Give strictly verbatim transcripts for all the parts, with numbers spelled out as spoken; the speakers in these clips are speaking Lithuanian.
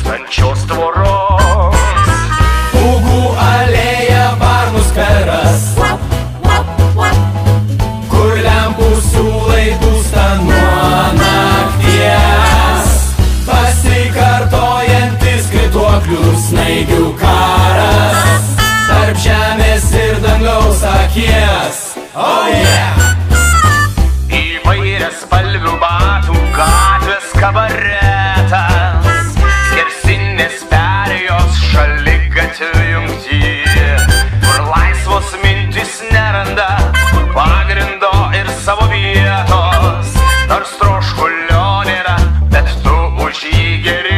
dūstančios tvoros. Pūgų alėja, Varnų skveras, kur lempų siūlai dūsta nuo nakties. Pasikartojantis grituoklių snaigių karas tarp žemės ir dangaus akies. Oh yeah! Įvairias spalvių batų gatvės kabaretas, skersinės perėjos šaligatvių jungty, kur laisvos mintys neranda pagrindo ir savo vietos, nors troškulio nėra, bet tu už jį geri.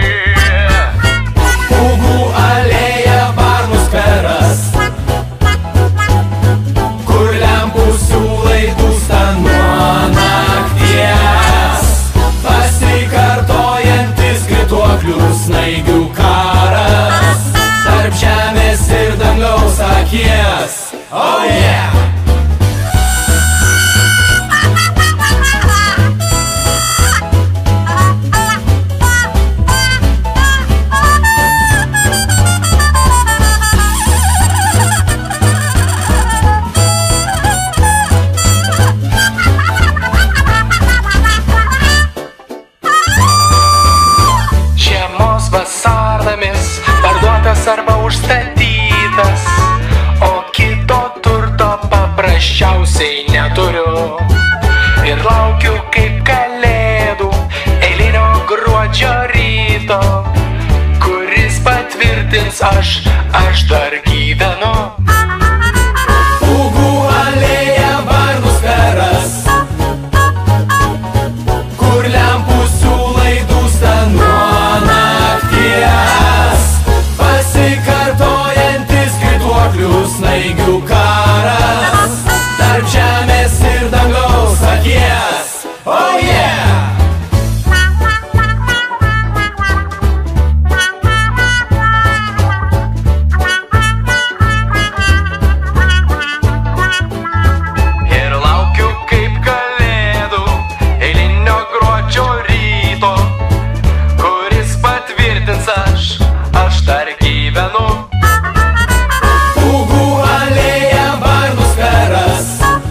Pūgų alėja, Varnų skveras, kur lempų siūlai dūsta nuo nakties. Pasikartojantis grituoklių snaigių karas tarp žemės ir dangaus akies. Oh yeah! Vasarnamis parduotas arba užstatytas, o kito turto paprasčiausiai neturiu. Ir laukiu kaip kalėdų eilinio gruodžio ryto, kuris patvirtins aš, aš dar gyvenu. Pūgų alėja, Varnų skveras, kur lempų siūlai dūsta nuo nakties. Pasikartojantis grituoklių snaigių karas tarp žemės ir dangaus akies. Oh yeah! Ir laukiu kaip kalėdų eilinio gruodžio ryto, kuris patvirtins aš, aš dar gyvenu. Pūgų alėja, Varnų skveras,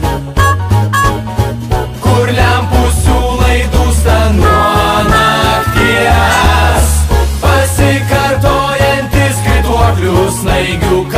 kur lempų siūlai dūsta nuo nakties. Pasikartojantis grituoklių snaigių